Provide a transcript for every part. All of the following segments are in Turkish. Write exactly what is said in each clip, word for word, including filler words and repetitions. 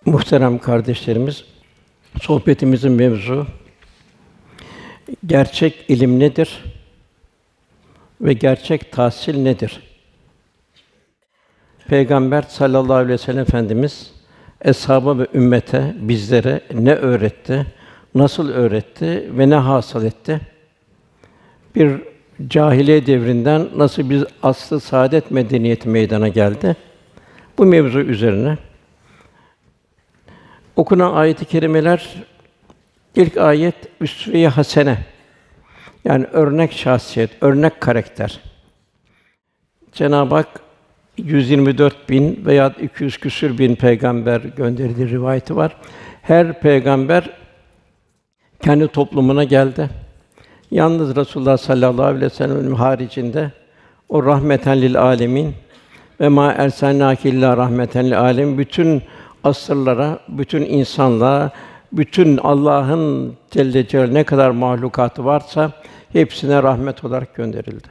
Muhterem kardeşlerimiz, sohbetimizin mevzu gerçek ilim nedir ve gerçek tahsil nedir? Peygamber sallallahu aleyhi ve sellem Efendimiz eshaba ve ümmete, bizlere ne öğretti, nasıl öğretti ve ne hasıl etti? Bir cahiliye devrinden nasıl bir asr-ı saadet medeniyeti meydana geldi? Bu mevzu üzerine okunan ayet-i kerimeler, ilk ayet üsve-i hasene, yani örnek şahsiyet, örnek karakter. Cenab-ı Hak yüz yirmi dört bin veya iki yüz küsur bin peygamber gönderdiği rivayeti var. Her peygamber kendi toplumuna geldi. Yalnız Resulullah sallallahu aleyhi ve sellem'in haricinde o rahmeten lil âlemin ve mâ erselnâke illâ rahmeten lil âlemin, bütün asırlara, bütün insanlığa, bütün Allah'ın Celle Celaluhu ne kadar mahlukatı varsa hepsine rahmet olarak gönderildi.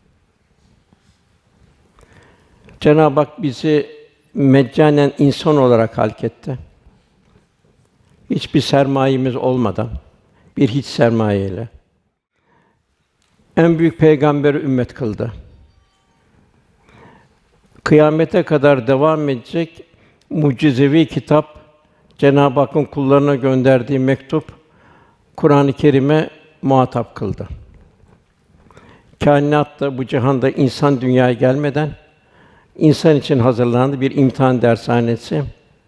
Cenab-ı Hak bizi meccanen insan olarak halk etti. Hiçbir sermayemiz olmadan, bir hiç sermayeyle. En büyük peygamberi ümmet kıldı. Kıyamete kadar devam edecek mucizevi kitap, Cenab-ı Hakk'ın kullarına gönderdiği mektup, Kur'an-ı Kerim'e muhatap kıldı. Kainatta, bu cihanda insan dünyaya gelmeden insan için hazırlandı bir imtihan dershanesi.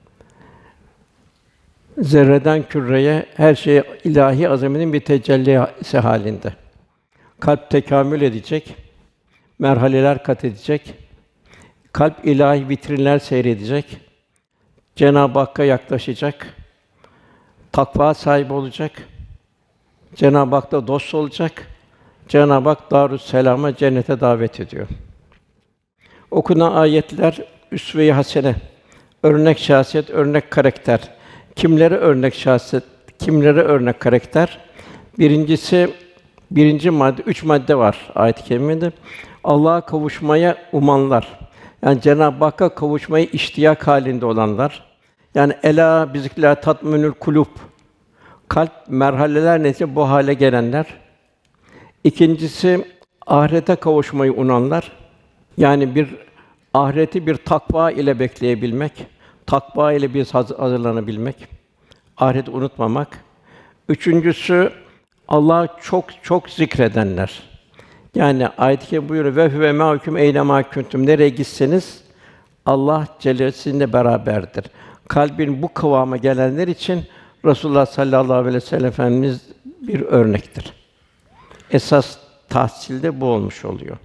Zerreden küreye her şey ilahi azametin bir tecellisi halinde. Kalp tekamül edecek, merhaleler kat edecek. Kalp ilahi vitrinler seyredecek. Cenab-ı Hakk'a yaklaşacak. Takva sahibi olacak. Cenab-ı Hak'la dost olacak. Cenab-ı Hak Darüsselam'a, cennete davet ediyor. Okunan ayetler üsve-i hasene, örnek şahsiyet, örnek karakter. Kimlere örnek şahsiyet, kimlere örnek karakter? Birincisi, birinci madde, üç madde var ayet-i kerimede. Allah'a kavuşmaya umanlar. Yani Cenab-ı Hakk'a kavuşmayı iştiyak halinde olanlar. Yani elâ biziklâ tatminül kulûb. Kalp merhaleler neticede bu hale gelenler. İkincisi, ahirete kavuşmayı umanlar. Yani bir ahireti bir takva ile bekleyebilmek, takva ile biz hazırlanabilmek, ahireti unutmamak. Üçüncüsü, Allah'ı çok çok zikredenler. Yani ayet-i kerime buyuruyor ve huve ma'akum eyne mâ kuntum. Nereye gitseniz Allah Celle sizinle beraberdir. Kalbin bu kıvama gelenler için Resulullah sallallahu aleyhi ve sellem Efendimiz bir örnektir. Esas tahsilde bu olmuş oluyor.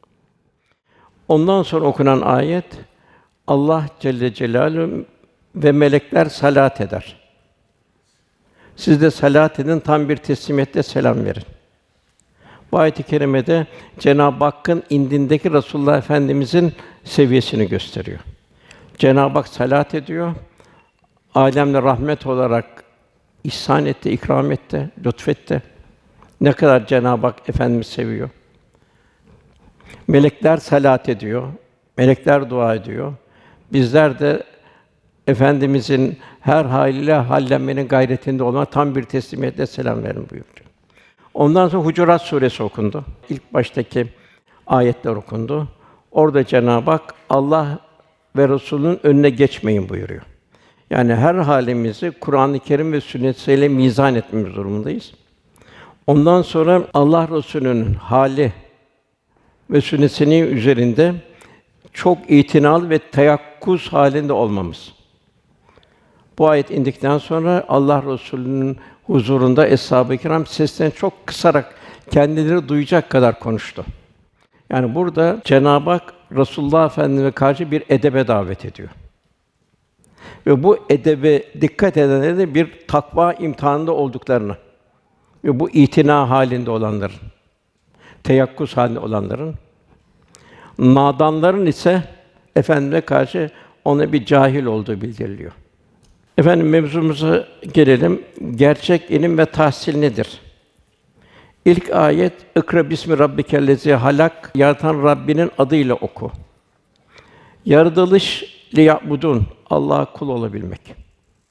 Ondan sonra okunan ayet, Allah Celle Celaluhu ve melekler salat eder. Siz de salat edin, tam bir teslimiyetle selam verin. Bu ayet-i kerimede Cenab-ı Hakk'ın indindeki Resulullah Efendimizin seviyesini gösteriyor. Cenab-ı Hak salat ediyor. Âlemle rahmet olarak ihsan etti, ikram etti, lütfetti. Ne kadar Cenab-ı Hak Efendimiz seviyor. Melekler salat ediyor. Melekler dua ediyor. Bizler de Efendimizin her hâliyle hallenmenin gayretinde olma, tam bir teslimiyetle selam verin buyuruyor. Ondan sonra Hucurat Suresi okundu. İlk baştaki ayetler okundu. Orada Cenab-ı Hak Allah ve Resulünün önüne geçmeyin buyuruyor. Yani her halimizi Kur'an-ı Kerim ve sünnet-i mizan etmemiz durumundayız. Ondan sonra Allah Resulü'nün hali ve sünnet-i üzerinde çok itinalı ve teyakkuz halinde olmamız. Bu ayet indikten sonra Allah Resulü'nün huzurunda eshab-ı kiram seslerini çok kısarak kendileri duyacak kadar konuştu. Yani burada Cenab-ı Hak Resulullah Efendimiz'e karşı bir edebe davet ediyor. Ve bu edebe dikkat edenlerin de bir takva imtihanında olduklarını ve bu itina halinde olanların, teyakkuz halinde olanların, nadanların ise Efendimiz'e karşı ona bir cahil olduğu bildiriliyor. Efendim mevzumuza gelelim. Gerçek ilim ve tahsil nedir? İlk ayet "İkra bismi rabbikellezî halak." Yaratan Rabbinin adıyla oku. Yaratılış liya'budun, Allah'a kul olabilmek.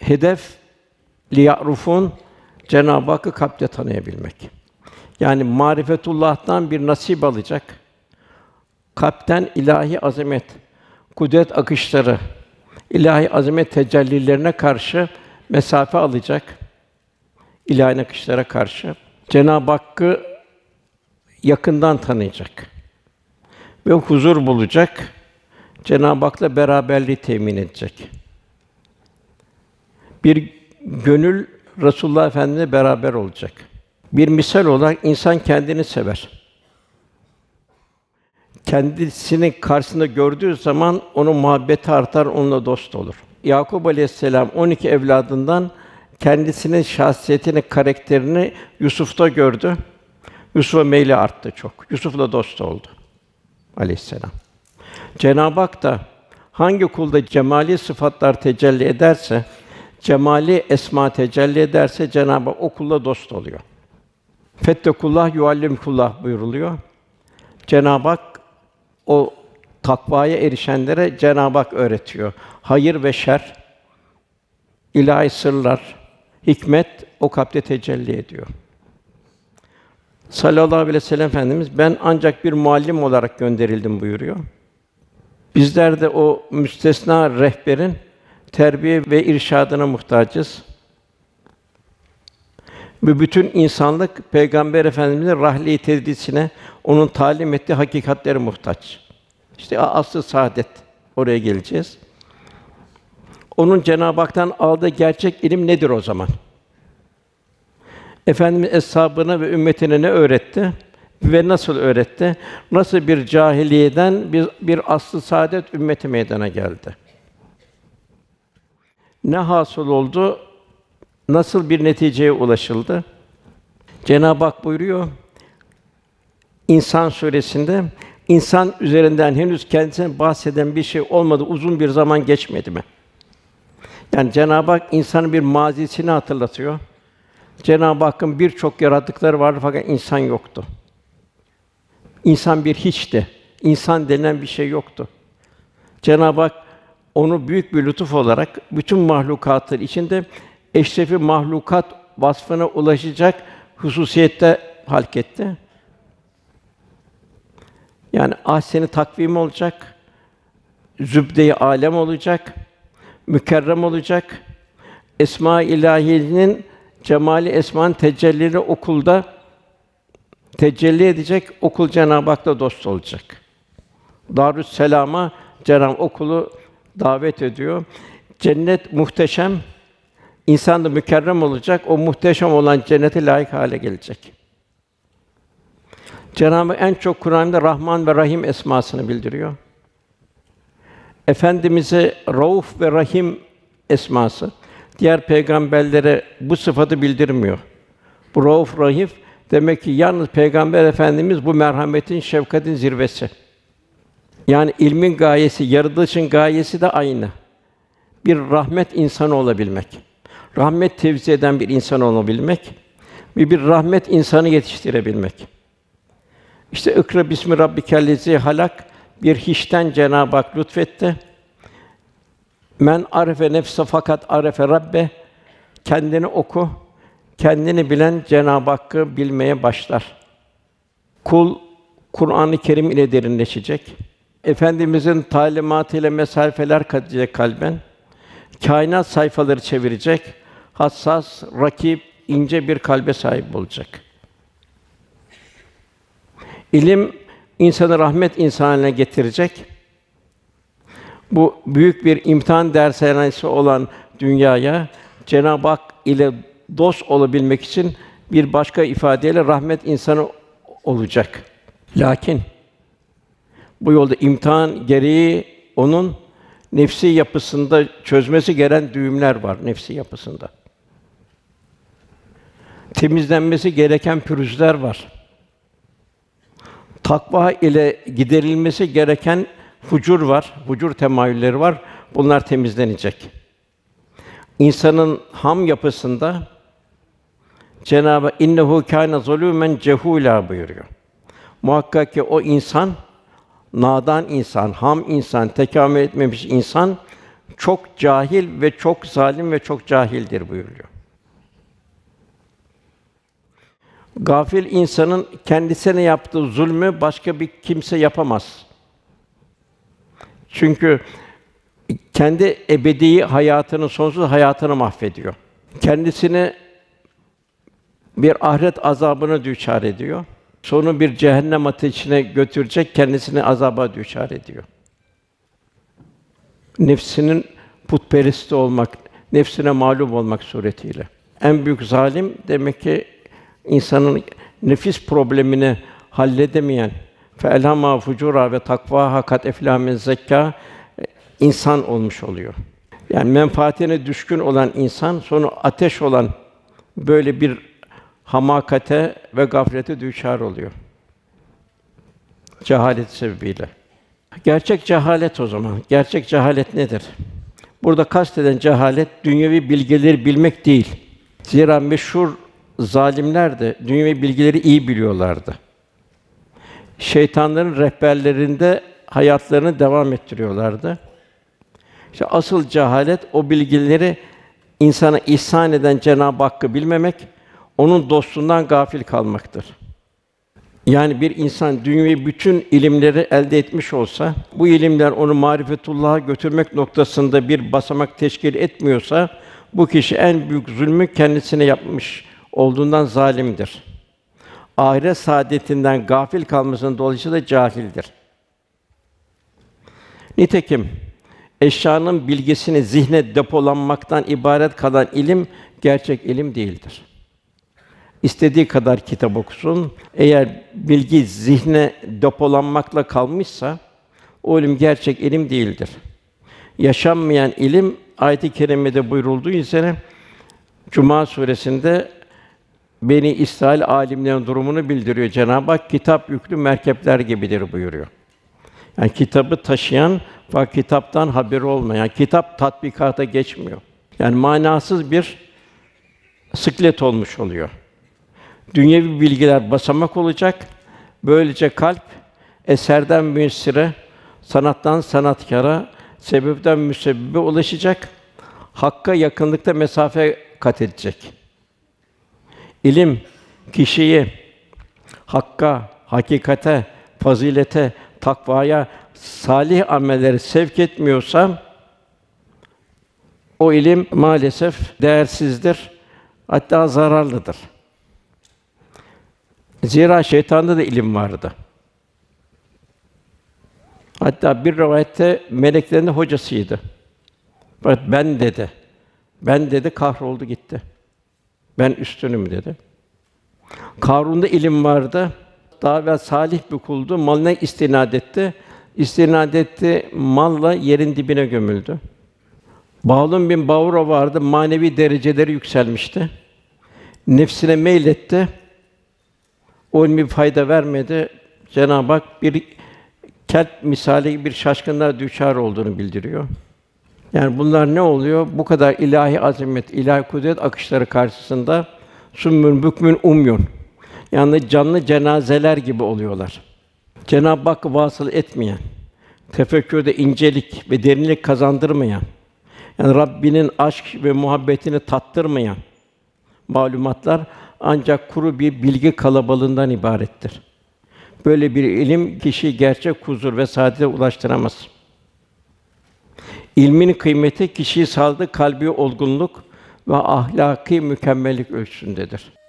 Hedef liya'rufun Cenab-ı Hakk'ı kalpte tanıyabilmek. Yani marifetullah'tan bir nasip alacak. Kalpten ilahi azamet, kudret akışları, ilahi azamet tecellilerine karşı mesafe alacak. İlahi akışlara karşı Cenab-ı Hakk'ı yakından tanıyacak ve huzur bulacak. Cenab-ı Hak'la beraberliği temin edecek. Bir gönül Resulullah Efendimiz'le beraber olacak. Bir misal olarak insan kendini sever. Kendisini karşısında gördüğü zaman onun muhabbeti artar, onunla dost olur. Yakup Aleyhisselam on iki evladından kendisinin şahsiyetini, karakterini Yusuf'ta gördü. Yusuf'a meyli arttı çok. Yusuf'la dost oldu Aleyhisselam. Cenab-ı Hak da hangi kulda cemali sıfatlar tecelli ederse, cemali esma tecelli ederse Cenab-ı Hak o kulla dost oluyor. Fettekullah yuallimkullah buyuruluyor. Cenab-ı Hak o takvaya erişenlere Cenab-ı Hak öğretiyor. Hayır ve şer, ilahi sırlar, hikmet o kalpte tecelli ediyor. Sallallahu aleyhi ve sellem Efendimiz ben ancak bir muallim olarak gönderildim buyuruyor. Bizler de o müstesna rehberin terbiye ve irşadına muhtacız. Ve bütün insanlık Peygamber Efendimiz'in rahli-i tedrisine, onun talim ettiği hakikatlere muhtaç. İşte asr-ı saadet, oraya geleceğiz. Onun Cenab-ı Hak'tan aldığı gerçek ilim nedir o zaman? Efendimiz eshabına ve ümmetine ne öğretti ve nasıl öğretti? Nasıl bir cahiliyeden bir, bir asr-ı saadet ümmeti meydana geldi? Ne hasıl oldu? Nasıl bir neticeye ulaşıldı? Cenab-ı Hak buyuruyor İnsan suresinde, insan üzerinden henüz kendisine bahseden bir şey olmadı, uzun bir zaman geçmedi mi? Yani Cenab-ı Hak insanın bir mazisini hatırlatıyor. Cenab-ı Hakk'ın birçok yarattıkları vardı fakat insan yoktu. İnsan bir hiçti. İnsan denilen bir şey yoktu. Cenab-ı Hak onu büyük bir lütuf olarak bütün mahlukatın içinde eşrefi mahlukat vasfına ulaşacak hususiyette halk etti. Yani ahsen-i takvim olacak, zübde-i alem olacak, mükerrem olacak. Esma-i ilahiyenin cemali esmanın tecellileri okulda tecelli edecek. Okul Cenab-ı Hak'la dost olacak. Darüsselam'a Cenab-ı Hak okulu davet ediyor. Cennet muhteşem, insan da mükerrem olacak. O muhteşem olan cennete layık hale gelecek. Cenab-ı Hak en çok Kur'an'da Rahman ve Rahim esmasını bildiriyor. Efendimize Rauf ve Rahim esması diğer peygamberlere bu sıfatı bildirmiyor. Bu Rauf Rahim demek ki yalnız Peygamber Efendimiz bu merhametin, şefkatin zirvesi. Yani ilmin gayesi, yaratılışın gayesi de aynı. Bir rahmet insanı olabilmek. Rahmet tevzi eden bir insan olabilmek ve bir rahmet insanı yetiştirebilmek. İşte ikra bismi rabbikellezî halak bir hiçten Cenab-ı Hak lütfetti. Men arefe nefse fakat arefe rabbe kendini oku. Kendini bilen Cenab-ı Hakk'ı bilmeye başlar. Kul Kur'an-ı Kerim ile derinleşecek. Efendimizin talimatıyla mesafeler katacak kalben. Kainat sayfaları çevirecek. Hassas, rakip, ince bir kalbe sahip olacak. İlim insanı rahmet insanına getirecek. Bu büyük bir imtihan dershanesi olan dünyaya Cenab-ı Hak ile dost olabilmek için bir başka ifadeyle rahmet insanı olacak. Lakin bu yolda imtihan gereği onun nefsi yapısında çözmesi gereken düğümler var nefsi yapısında. Temizlenmesi gereken pürüzler var. Takva ile giderilmesi gereken fucur var, fucur temayülleri var. Bunlar temizlenecek. İnsanın ham yapısında Cenab-ı Hak innehu kâne zulûmen cehûlâ buyuruyor. Muhakkak ki o insan nadan insan, ham insan, tekamül etmemiş insan çok cahil ve çok zalim ve çok cahildir buyuruyor. Gafil insanın kendisine yaptığı zulmü başka bir kimse yapamaz. Çünkü kendi ebedi hayatını, sonsuz hayatını mahvediyor. Kendisini bir ahiret azabına düçar ediyor. Sonra bir cehennem ateşine götürecek, kendisini azaba düçar ediyor. Nefsinin putperesti olmak, nefsine mağlup olmak suretiyle. En büyük zalim demek ki insanın nefis problemini halledemeyen, fe'elhama fucura ve takvaha kat eflâ min zekkâ insan olmuş oluyor. Yani menfaatine düşkün olan insan, sonra ateş olan böyle bir hamakate ve gaflete düçar oluyor. Cehalet sebebiyle. Gerçek cehalet o zaman. Gerçek cehalet nedir? Burada kastedilen cehalet dünyevi bilgileri bilmek değil. Zira meşhur zalimler de dünyevi bilgileri iyi biliyorlardı. Şeytanların rehberlerinde hayatlarını devam ettiriyorlardı. İşte asıl cehalet o bilgileri insana ihsan eden Cenab-ı Hakk'ı bilmemek, onun dostluğundan gafil kalmaktır. Yani bir insan dünyevi bütün ilimleri elde etmiş olsa, bu ilimler onu marifetullah'a götürmek noktasında bir basamak teşkil etmiyorsa, bu kişi en büyük zulmü kendisine yapmış olduğundan zalimdir. Ahiret saadetinden gafil kalmasının dolayısıyla cahildir. Nitekim eşyanın bilgisini zihne depolanmaktan ibaret kalan ilim gerçek ilim değildir. İstediği kadar kitap okusun, eğer bilgi zihne depolanmakla kalmışsa o ilim gerçek ilim değildir. Yaşanmayan ilim ayet-i kerimede buyurulduğu üzere Cuma suresinde Beni İsrail âlimlerinin durumunu bildiriyor. Cenab-ı Hak kitap yüklü merkepler gibidir buyuruyor. Yani kitabı taşıyan fakat kitaptan haberi olmayan, kitap tatbikata geçmiyor. Yani manasız bir siklet olmuş oluyor. Dünyevi bilgiler basamak olacak. Böylece kalp eserden müessire, sanattan sanatkâra, sebepten müsebbibe ulaşacak. Hakka yakınlıkta mesafe kat edecek. İlim kişiyi hakka, hakikate, fazilete, takvaya, salih amellere sevk etmiyorsa o ilim maalesef değersizdir, hatta zararlıdır. Zira şeytanda da ilim vardı. Hatta bir rivayette meleklerin de hocasıydı. Fakat ben dedi. Ben dedi kahroldu gitti. Ben üstünüm dedi. Karun'da ilim vardı. Daha evvel salih bir kuldu. Malına istinad etti. İstinad etti, malla yerin dibine gömüldü. Bağlun bin Bavura vardı. Manevi dereceleri yükselmişti. Nefsine meyletti. O ilmi fayda vermedi. Cenab-ı Hak bir kelp misali bir şaşkınlığa düçar olduğunu bildiriyor. Yani bunlar ne oluyor? Bu kadar ilahi azamet, ilahi kudret akışları karşısında summün bükmün umyun. Yani canlı cenazeler gibi oluyorlar. Cenab-ı Hakk'ı vasıl etmeyen, tefekkürde incelik ve derinlik kazandırmayan, yani Rabbinin aşk ve muhabbetini tattırmayan malumatlar ancak kuru bir bilgi kalabalığından ibarettir. Böyle bir ilim kişiyi gerçek huzur ve saadete ulaştıramaz. İlmin kıymeti kişiyi sağladığı kalbi olgunluk ve ahlaki mükemmellik ölçüsündedir.